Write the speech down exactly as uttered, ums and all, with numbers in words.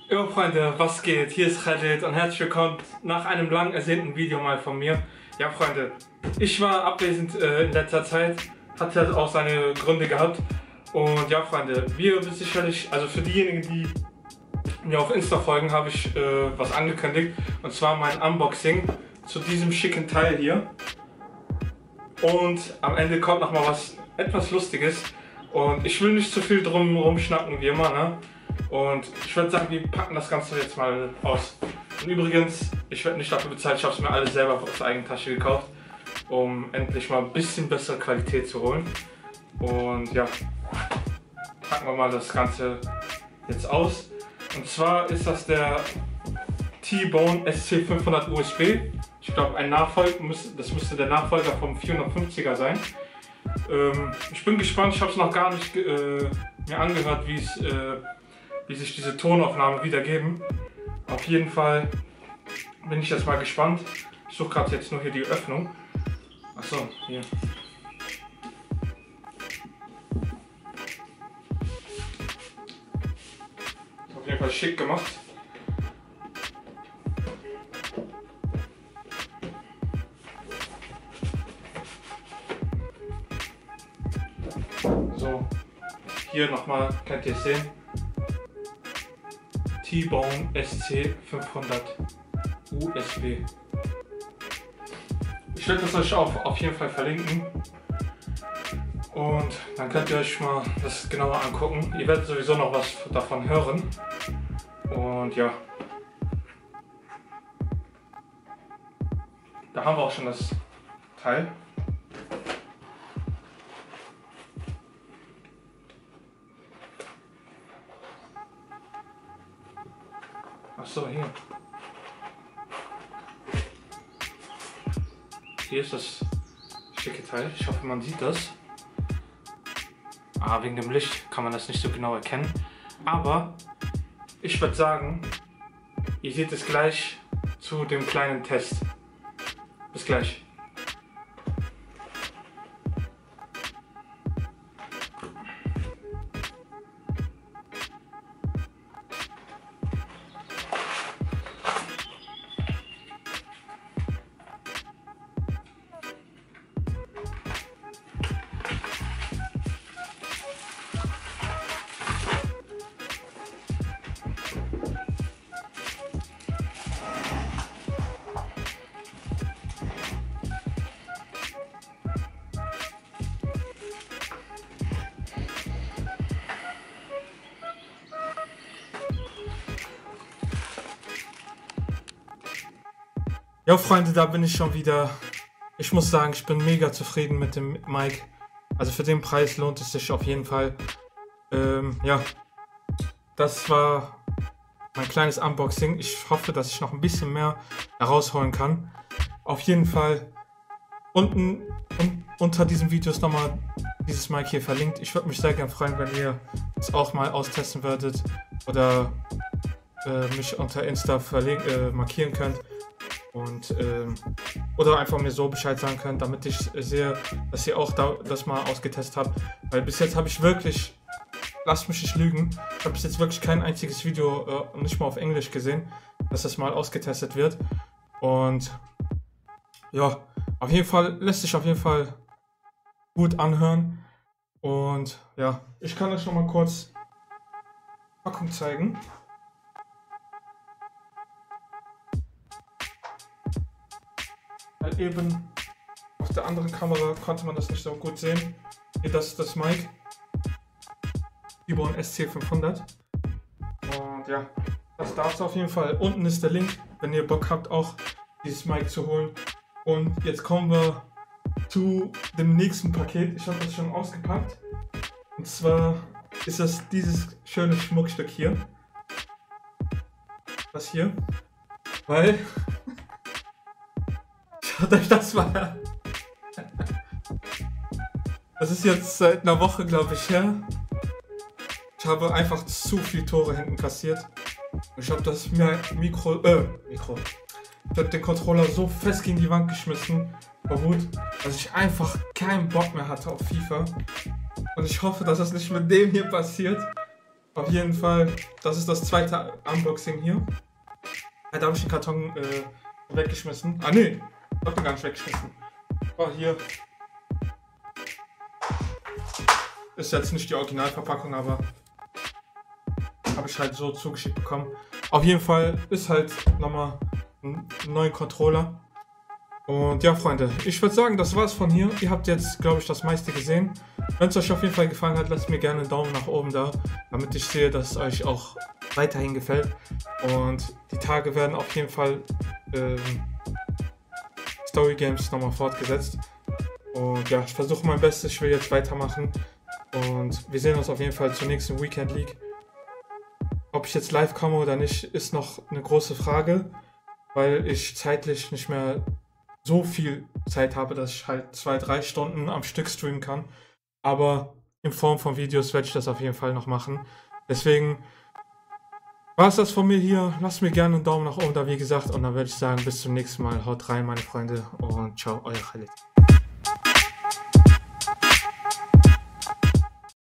Jo Freunde, was geht? Hier ist Reddit und herzlich willkommen nach einem lang ersehnten Video mal von mir. Ja Freunde, ich war abwesend äh, in letzter Zeit, hat ja auch seine Gründe gehabt. Und ja Freunde, wie ihr wisst sicherlich, also für diejenigen, die mir auf Insta folgen, habe ich äh, was angekündigt. Und zwar mein Unboxing zu diesem schicken Teil hier. Und am Ende kommt noch mal was etwas Lustiges. Und ich will nicht zu viel drum rumschnacken wie immer, ne? Und ich würde sagen, wir packen das Ganze jetzt mal aus. Und übrigens, ich werde nicht dafür bezahlt, ich habe es mir alles selber aus der eigenen Tasche gekauft, um endlich mal ein bisschen bessere Qualität zu holen. Und ja, packen wir mal das Ganze jetzt aus. Und zwar ist das der T-Bone S C fünfhundert U S B. Ich glaube, ein Nachfolger, das müsste der Nachfolger vom vierhundertfünfziger sein. Ähm, ich bin gespannt, ich habe es noch gar nicht äh, mir angehört, wie es äh, wie sich diese Tonaufnahmen wiedergeben. Auf jeden Fall bin ich jetzt mal gespannt. Ich suche gerade jetzt nur hier die Öffnung. Achso, hier. Ist auf jeden Fall schick gemacht. So, hier nochmal, könnt ihr es sehen. T-Bone S C fünfhundert U S B. Ich werde das euch auch auf jeden Fall verlinken. Und dann könnt ihr euch mal das genauer angucken. Ihr werdet sowieso noch was davon hören. Und ja. Da haben wir auch schon das Teil. Achso, hier. Hier ist das schicke Teil. Ich hoffe, man sieht das. Ah, wegen dem Licht kann man das nicht so genau erkennen. Aber ich würde sagen, ihr seht es gleich zu dem kleinen Test. Bis gleich. Ja Freunde, da bin ich schon wieder. Ich muss sagen, ich bin mega zufrieden mit dem Mic. Also für den Preis lohnt es sich auf jeden Fall. Ähm, ja, das war mein kleines Unboxing. Ich hoffe, dass ich noch ein bisschen mehr herausholen kann. Auf jeden Fall unten un unter diesem Video ist nochmal dieses Mic hier verlinkt. Ich würde mich sehr gerne freuen, wenn ihr es auch mal austesten würdet oder äh, mich unter Insta äh, markieren könnt. Und, ähm, oder einfach mir so Bescheid sagen könnt, damit ich sehe, dass ihr auch da, das mal ausgetestet habt. Weil bis jetzt habe ich wirklich, lasst mich nicht lügen, ich habe bis jetzt wirklich kein einziges Video, äh, nicht mal auf Englisch gesehen, dass das mal ausgetestet wird. Und ja, auf jeden Fall lässt sich auf jeden Fall gut anhören. Und ja, ich kann euch noch mal kurz Packung zeigen. Weil eben auf der anderen Kamera konnte man das nicht so gut sehen. Hier, das ist das Mic. T-Bone S C fünfhundert. Und ja, das darf es auf jeden Fall. Unten ist der Link, wenn ihr Bock habt, auch dieses Mic zu holen. Und jetzt kommen wir zu dem nächsten Paket. Ich habe das schon ausgepackt. Und zwar ist das dieses schöne Schmuckstück hier. Das hier. Weil... Schaut euch das mal an. Das ist jetzt seit einer Woche, glaube ich, her. Ich habe einfach zu viele Tore hinten kassiert. Ich habe das Mikro, äh, Mikro. Ich habe den Controller so fest gegen die Wand geschmissen, vor Wut, dass ich einfach keinen Bock mehr hatte auf FIFA. Und ich hoffe, dass das nicht mit dem hier passiert. Auf jeden Fall, das ist das zweite Unboxing hier. Da habe ich den Karton äh, weggeschmissen. Ah ne, ich hab den gar nicht weggeschmissen. Oh, hier. Ist jetzt nicht die Originalverpackung, aber habe ich halt so zugeschickt bekommen. Auf jeden Fall ist halt nochmal ein neuer Controller. Und ja, Freunde, ich würde sagen, das war's von hier. Ihr habt jetzt, glaube ich, das meiste gesehen. Wenn es euch auf jeden Fall gefallen hat, lasst mir gerne einen Daumen nach oben da, damit ich sehe, dass es euch auch weiterhin gefällt. Und die Tage werden auf jeden Fall ähm, Story Games nochmal fortgesetzt. Und ja, ich versuche mein Bestes, ich will jetzt weitermachen. Und wir sehen uns auf jeden Fall zur nächsten Weekend League. Ob ich jetzt live komme oder nicht, ist noch eine große Frage, weil ich zeitlich nicht mehr so viel Zeit habe, dass ich halt zwei, drei Stunden am Stück streamen kann. Aber in Form von Videos werde ich das auf jeden Fall noch machen. Deswegen war es das von mir hier. Lasst mir gerne einen Daumen nach oben da, wie gesagt. Und dann würde ich sagen, bis zum nächsten Mal. Haut rein, meine Freunde. Und ciao, euer Khalid.